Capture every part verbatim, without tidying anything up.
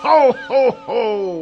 Ho, ho, ho!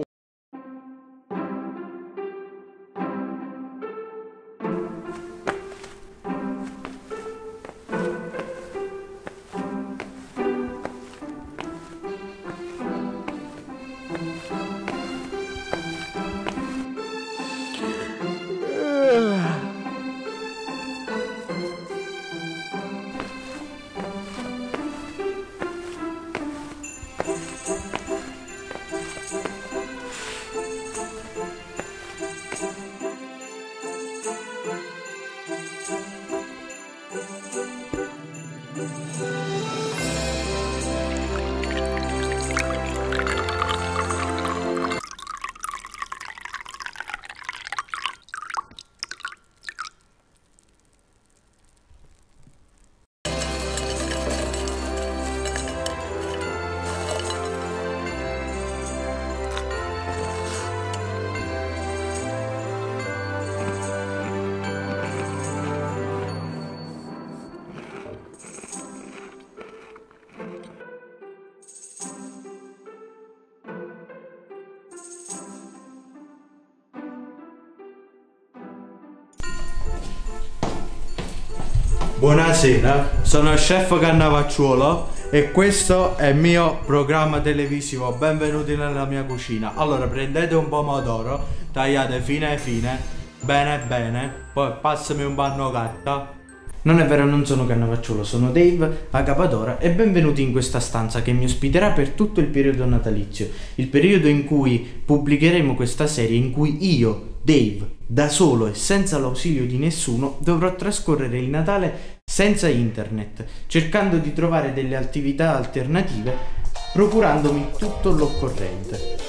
Buonasera, sono il chef Cannavacciuolo e questo è il mio programma televisivo. Benvenuti nella mia cucina. Allora, prendete un pomodoro, tagliate fine fine, bene bene, poi passami un panno carta. Non è vero, non sono Cannavacciuolo, sono Dave Accapadora e benvenuti in questa stanza che mi ospiterà per tutto il periodo natalizio, il periodo in cui pubblicheremo questa serie in cui io, Dave, da solo e senza l'ausilio di nessuno, dovrò trascorrere il Natale senza internet, cercando di trovare delle attività alternative, procurandomi tutto l'occorrente.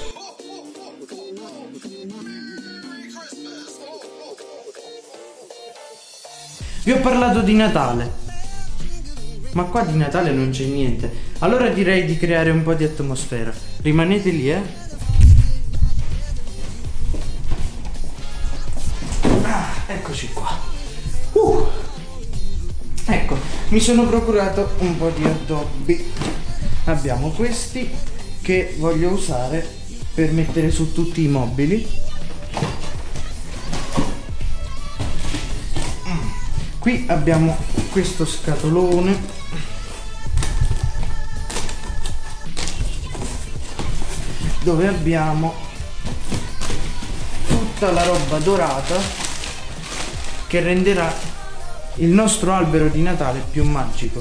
Vi ho parlato di Natale, ma qua di Natale non c'è niente, allora direi di creare un po' di atmosfera. Rimanete lì, eh? Ah, eccoci qua. Uh. Ecco, mi sono procurato un po' di addobbi. Abbiamo questi che voglio usare per mettere su tutti i mobili. Qui abbiamo questo scatolone dove abbiamo tutta la roba dorata che renderà il nostro albero di Natale più magico.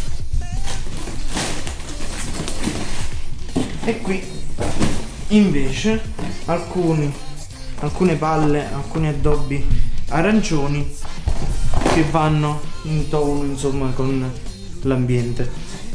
E qui invece alcuni, alcune palle, alcuni addobbi arancioni che vanno in tono, insomma, con l'ambiente.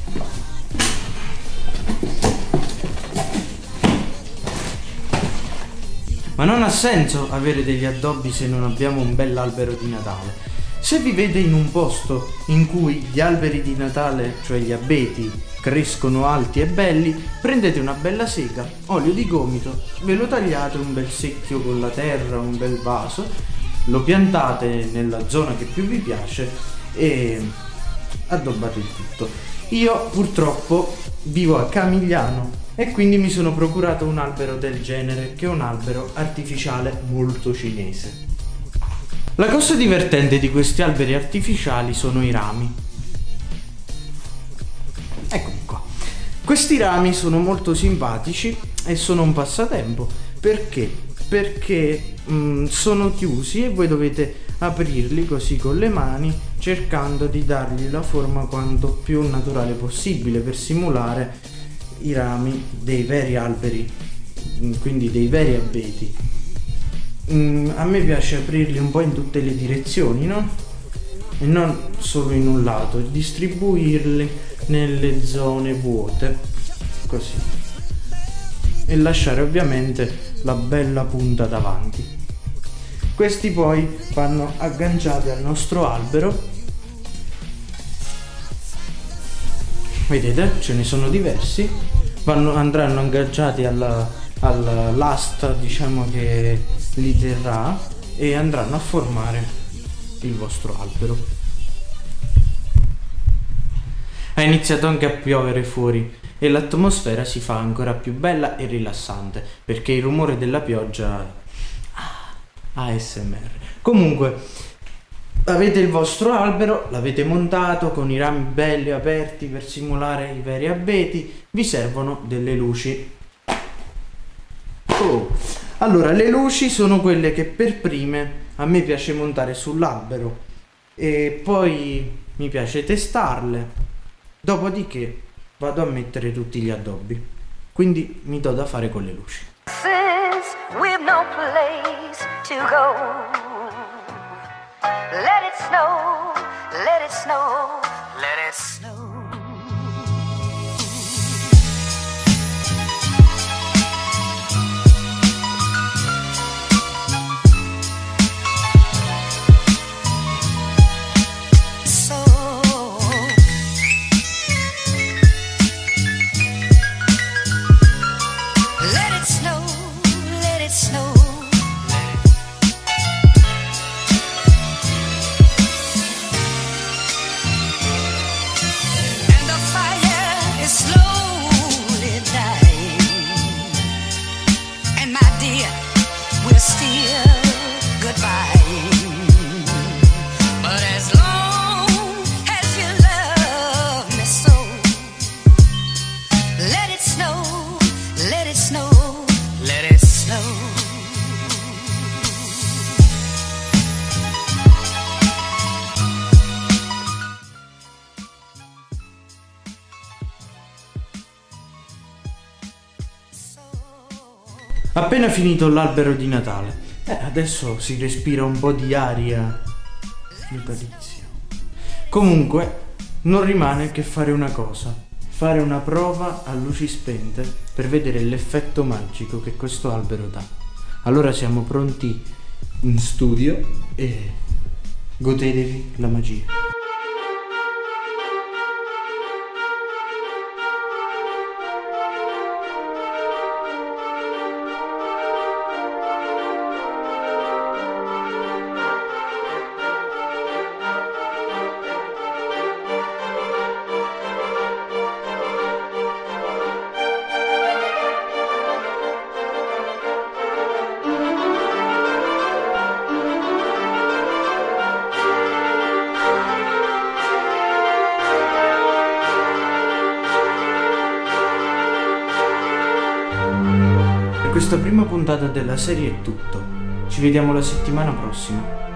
Ma non ha senso avere degli addobbi se non abbiamo un bell'albero di Natale. Se vivete in un posto in cui gli alberi di Natale, cioè gli abeti, crescono alti e belli, prendete una bella sega, olio di gomito, ve lo tagliate un bel secchio con la terra, un bel vaso, lo piantate nella zona che più vi piace e addobbate il tutto. Io purtroppo vivo a Camigliano e quindi mi sono procurato un albero del genere, che è un albero artificiale molto cinese. La cosa divertente di questi alberi artificiali sono i rami. Eccomi qua. Questi rami sono molto simpatici e sono un passatempo. Perché? Perché mh, sono chiusi e voi dovete aprirli così con le mani, cercando di dargli la forma quanto più naturale possibile per simulare i rami dei veri alberi, quindi dei veri abeti. Mm, a me piace aprirli un po' in tutte le direzioni, no? E non solo in un lato, distribuirli nelle zone vuote, così. E lasciare ovviamente la bella punta davanti. Questi poi vanno agganciati al nostro albero. Vedete? Ce ne sono diversi. Vanno, andranno agganciati alla, all'asta, diciamo, che li terrà e andranno a formare il vostro albero. Ha iniziato anche a piovere fuori e l'atmosfera si fa ancora più bella e rilassante, perché il rumore della pioggia ah, A S M R. Comunque avete il vostro albero, l'avete montato con i rami belli aperti per simulare i veri abeti, vi servono delle luci. Oh. Allora, le luci sono quelle che per prime a me piace montare sull'albero e poi mi piace testarle, dopodiché vado a mettere tutti gli addobbi, quindi mi do da fare con le luci. Since we've no place to go, let it snow, let it snow, let it snow. Appena finito l'albero di Natale, eh, adesso si respira un po' di aria natalizia. Comunque non rimane che fare una cosa, fare una prova a luci spente per vedere l'effetto magico che questo albero dà. Allora siamo pronti in studio e godetevi la magia. Per questa prima puntata della serie è tutto. Ci vediamo la settimana prossima.